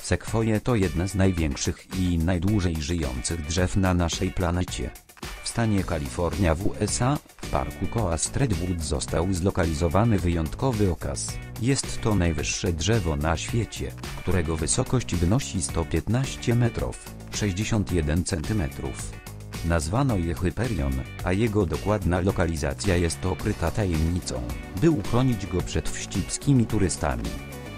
Sekwoje to jedne z największych i najdłużej żyjących drzew na naszej planecie. W stanie Kalifornia w USA, w parku Coast Redwood został zlokalizowany wyjątkowy okaz. Jest to najwyższe drzewo na świecie, którego wysokość wynosi 115 metrów, 61 cm. Nazwano je Hyperion, a jego dokładna lokalizacja jest okryta tajemnicą, by uchronić go przed wścibskimi turystami.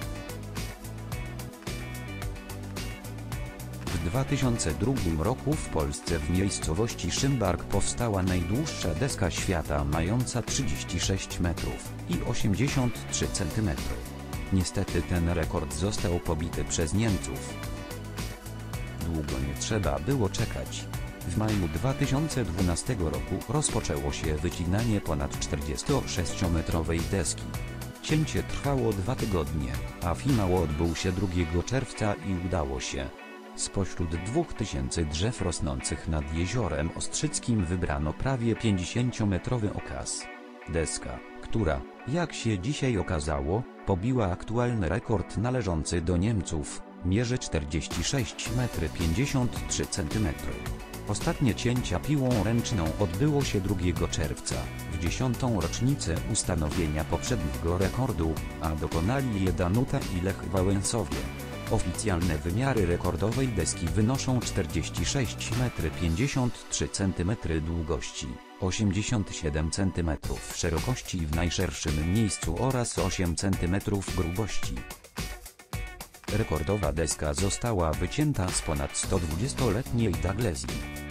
W 2002 roku w Polsce w miejscowości Szymbark powstała najdłuższa deska świata mająca 36 metrów i 83 cm. Niestety ten rekord został pobity przez Niemców. Długo nie trzeba było czekać. W maju 2012 roku rozpoczęło się wycinanie ponad 46-metrowej deski. Cięcie trwało 2 tygodnie, a finał odbył się 2 czerwca i udało się. Spośród 2000 drzew rosnących nad Jeziorem Ostrzyckim wybrano prawie 50-metrowy okaz. Deska, która, jak się dzisiaj okazało, pobiła aktualny rekord należący do Niemców, mierzy 46 m 53 cm. Ostatnie cięcia piłą ręczną odbyło się 2 czerwca, w 10. rocznicę ustanowienia poprzedniego rekordu, a dokonali je Danuta i Lech Wałęsowie. Oficjalne wymiary rekordowej deski wynoszą 46 m 53 cm długości, 87 cm szerokości w najszerszym miejscu oraz 8 cm grubości. Rekordowa deska została wycięta z ponad 120-letniej Douglesii.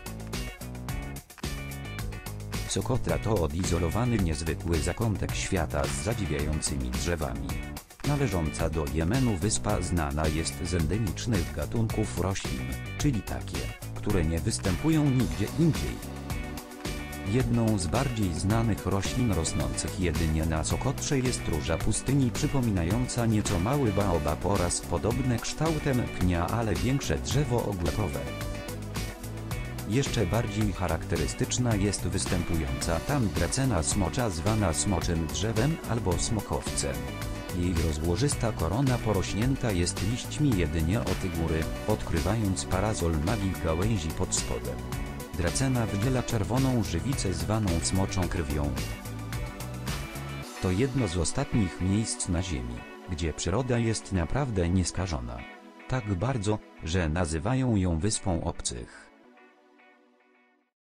Sokotra to odizolowany niezwykły zakątek świata z zadziwiającymi drzewami. Należąca do Jemenu wyspa znana jest z endemicznych gatunków roślin, czyli takie, które nie występują nigdzie indziej. Jedną z bardziej znanych roślin rosnących jedynie na Sokotrze jest róża pustyni przypominająca nieco mały baobab oraz podobne kształtem pnia, ale większe drzewo ogórkowe. Jeszcze bardziej charakterystyczna jest występująca tam dracena smocza zwana smoczym drzewem albo smokowcem. Jej rozłożysta korona porośnięta jest liśćmi jedynie od góry, odkrywając parazol magii gałęzi pod spodem. Dracena wydziela czerwoną żywicę zwaną smoczą krwią. To jedno z ostatnich miejsc na Ziemi, gdzie przyroda jest naprawdę nieskażona. Tak bardzo, że nazywają ją wyspą obcych.